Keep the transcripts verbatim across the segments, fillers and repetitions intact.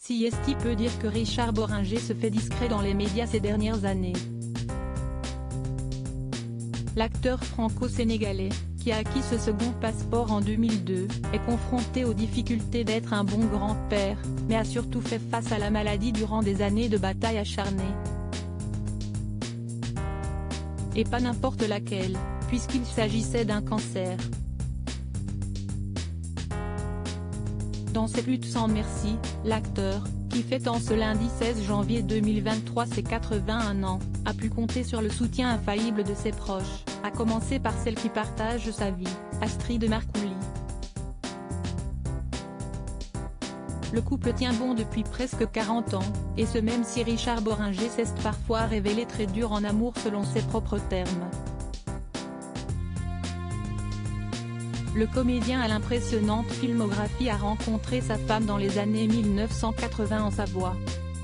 Si Esti peut dire que Richard Bohringer se fait discret dans les médias ces dernières années. L'acteur franco-sénégalais, qui a acquis ce second passeport en deux mille deux, est confronté aux difficultés d'être un bon grand-père, mais a surtout fait face à la maladie durant des années de bataille acharnée. Et pas n'importe laquelle, puisqu'il s'agissait d'un cancer. Dans cette lutte sans merci, l'acteur, qui fête en ce lundi seize janvier deux mille vingt-trois ses quatre-vingt-un ans, a pu compter sur le soutien infaillible de ses proches, à commencer par celle qui partage sa vie, Astrid Marcouli. Le couple tient bon depuis presque quarante ans, et ce même si Richard Bohringer s'est parfois révélé très dur en amour selon ses propres termes. Le comédien à l'impressionnante filmographie a rencontré sa femme dans les années mille neuf cent quatre-vingts en Savoie.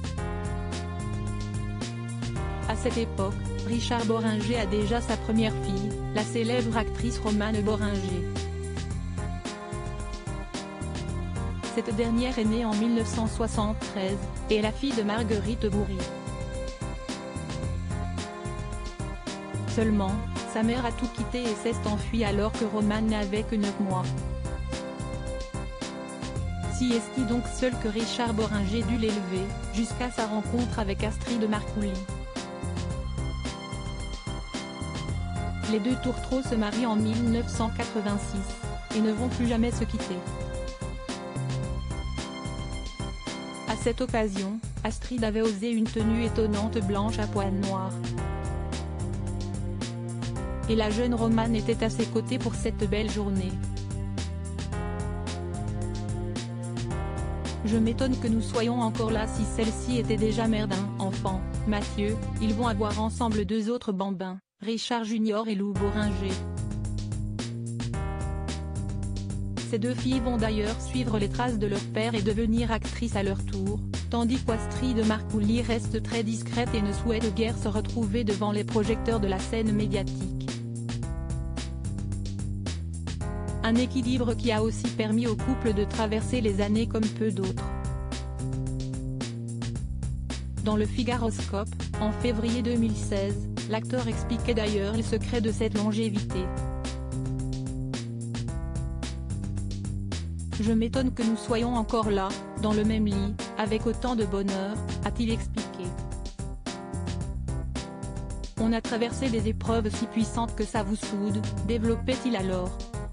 À cette époque, Richard Bohringer a déjà sa première fille, la célèbre actrice Romane Bohringer. Cette dernière est née en mille neuf cent soixante-treize, et est la fille de Marguerite Bourri. Seulement, sa mère a tout quitté et s'est enfuie alors que Romane n'avait que neuf mois. Si est-il donc seul que Richard Bohringer dut l'élever, jusqu'à sa rencontre avec Astrid Marcouli. Les deux tourtereaux se marient en mille neuf cent quatre-vingt-six, et ne vont plus jamais se quitter. À cette occasion, Astrid avait osé une tenue étonnante blanche à poils noirs. Et la jeune Romane était à ses côtés pour cette belle journée. Je m'étonne que nous soyons encore là si celle-ci était déjà mère d'un enfant, Mathieu. Ils vont avoir ensemble deux autres bambins, Richard Junior et Lou Bohringer. Ces deux filles vont d'ailleurs suivre les traces de leur père et devenir actrices à leur tour, tandis qu'Astrid Marcouli reste très discrète et ne souhaite guère se retrouver devant les projecteurs de la scène médiatique. Un équilibre qui a aussi permis au couple de traverser les années comme peu d'autres. Dans le Figaroscope, en février deux mille seize, l'acteur expliquait d'ailleurs le secret de cette longévité. Je m'étonne que nous soyons encore là, dans le même lit, avec autant de bonheur, a-t-il expliqué. On a traversé des épreuves si puissantes que ça vous soude, développait-il alors.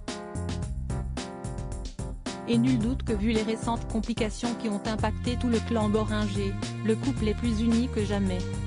Et nul doute que vu les récentes complications qui ont impacté tout le clan Bohringer, le couple est plus uni que jamais.